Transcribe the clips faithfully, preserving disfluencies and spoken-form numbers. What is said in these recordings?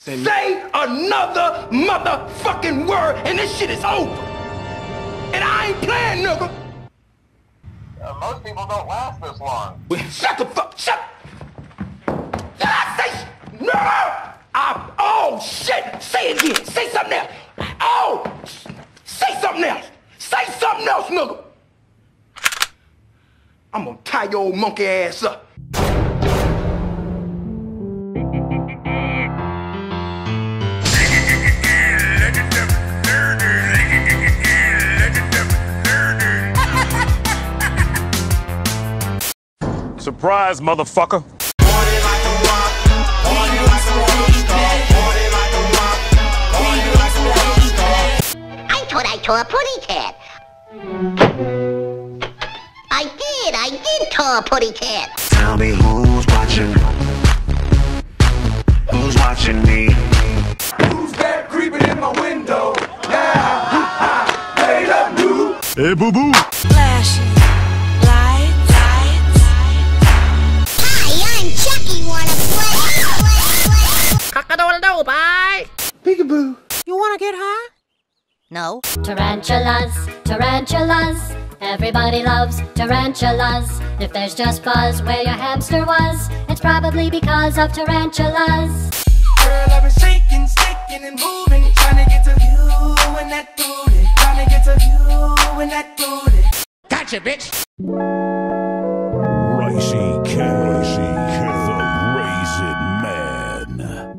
Say another motherfucking word and this shit is over. And I ain't playing, nigga. Uh, most people don't last this long. Shut the fuck, shut. Did I say, no? I, oh shit, say it again, say something else. Oh, say something else. Say something else, nigga. I'm gonna tie your old monkey ass up. Surprise, motherfucker. I thought I tore a putty cat. I did, I did tore a putty cat. Tell me who's watching? Who's watching me? Who's that creeping in my window? Now, ha ha, made up new. Hey, boo boo. Flashing lights, lights. Hi, I'm Chucky. Wanna play? Cock-a-doodle-doo, bye. Peekaboo. You wanna get high? No. Tarantulas, tarantulas. Everybody loves tarantulas. If there's just buzz where your hamster was, it's probably because of tarantulas. Girl, I've been shaking, shaking and moving, trying to get to you and that booty, trying to get to you and that booty. Gotcha, bitch. Ricey Cat, Ricey Cat, the Raisin Man.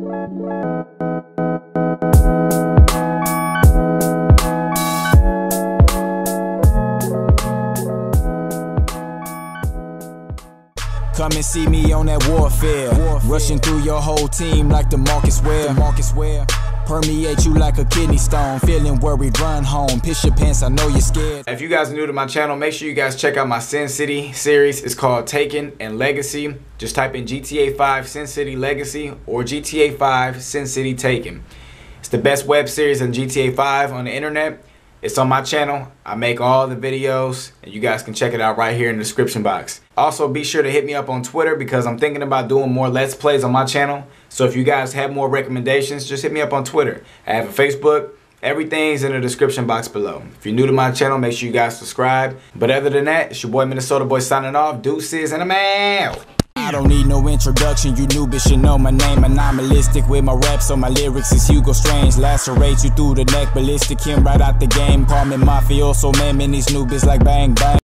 Come and see me on that warfare. warfare. Rushing through your whole team like the Marcus Ware. Marcus Ware. Permeate you like a kidney stone. Feeling worried, run home. Piss your pants, I know you're scared. If you guys are new to my channel, make sure you guys check out my Sin City series. It's called Taken and Legacy. Just type in G T A five Sin City Legacy or G T A five Sin City Taken. It's the best web series on G T A five on the internet. It's on my channel. I make all the videos and you guys can check it out right here in the description box. Also, be sure to hit me up on Twitter because I'm thinking about doing more Let's Plays on my channel. So if you guys have more recommendations, just hit me up on Twitter. I have a Facebook. Everything's in the description box below. If you're new to my channel, make sure you guys subscribe. But other than that, it's your boy Minnesotaboyy signing off. Deuces and I'm out. I don't need no introduction, you new bitch should know my name. Anomalistic with my raps, so my lyrics is Hugo Strange. Lacerate you through the neck, ballistic him right out the game. Call me mafioso, man, man, these new bitches like bang bang.